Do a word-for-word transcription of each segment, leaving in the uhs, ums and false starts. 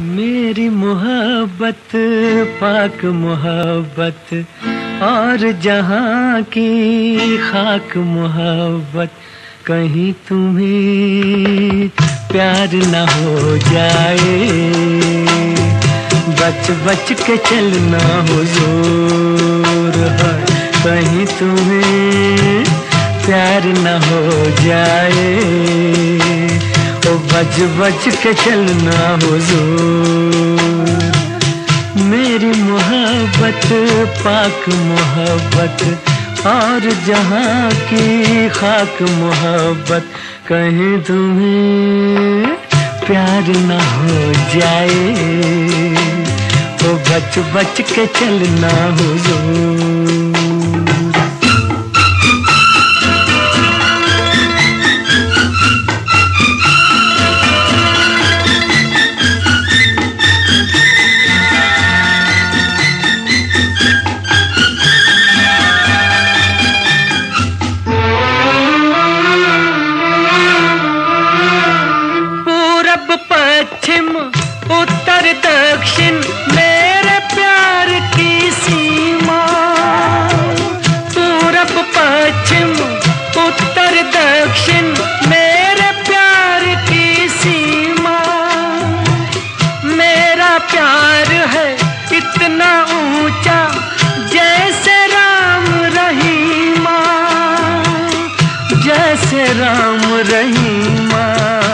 मेरी मोहब्बत पाक मोहब्बत और जहाँ की खाक मोहब्बत, कहीं तुम्हें प्यार न हो जाए, बच बच के चलना हुजूर है, कहीं तुम्हें प्यार न हो जाए, ओ बच बच के चलना हुजूर। मेरी मोहब्बत पाक मोहब्बत और जहाँ की खाक मोहब्बत, कहीं तुम्हें प्यार न हो जाए, ओ बच बच के चलना हुजूर। उत्तर दक्षिण मेरे प्यार की सीमा, पूरब पश्चिम उत्तर दक्षिण मेरे प्यार की सीमा, मेरा प्यार है इतना ऊंचा जैसे राम रहीमा, जैसे राम रहीमा।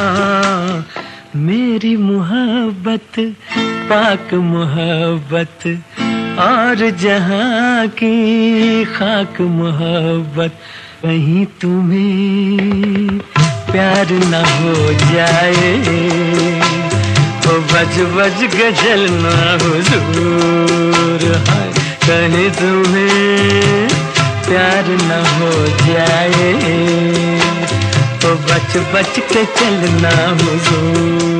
मेरी मोहब्बत पाक मोहब्बत और जहाँ की खाक मोहब्बत, कहीं तुम्हें प्यार न हो जाए, ओ बज बज के चलना हुजूर है, कहीं तुम्हें प्यार न हो जाए, तो बच बच के चलना हुजूर।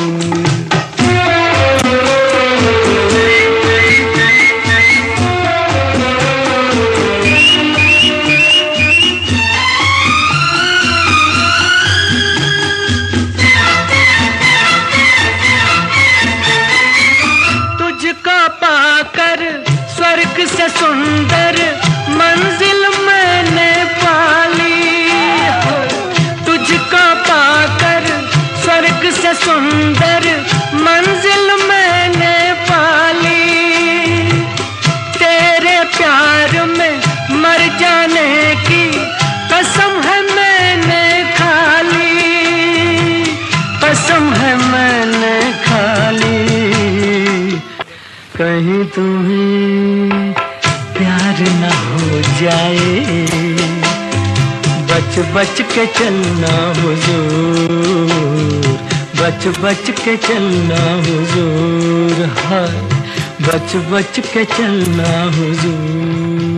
तुझको पाकर स्वर्ग से सुंदर मंजिल मैंने पाली, तुझको पाकर स्वर्ग से सुंदर मंजिल मैंने पाली, तेरे प्यार में मर जाने की कसम है मैंने खा ली, कसम है मैंने खा ली। कहीं तुम्हें प्यार न हो जाए, बच बच के चलना हुजूर, बच बच के चलना हुजूर है, बच बच के चलना हुजूर।